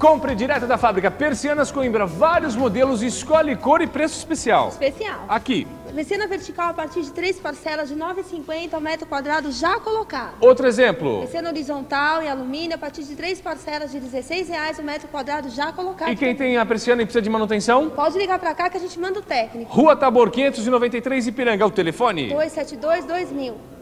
Compre direto da fábrica Persianas Coimbra, vários modelos, escolhe cor e preço especial. Aqui. Persiana vertical a partir de 3 parcelas de R$ 9,50 ao metro quadrado já colocado. Outro exemplo. Persiana horizontal e alumínio a partir de 3 parcelas de R$ 16,00 o metro quadrado já colocado. E quem tem a persiana e precisa de manutenção? Pode ligar pra cá que a gente manda o técnico. Rua Tabor 593 Ipiranga, o telefone? 272-2000.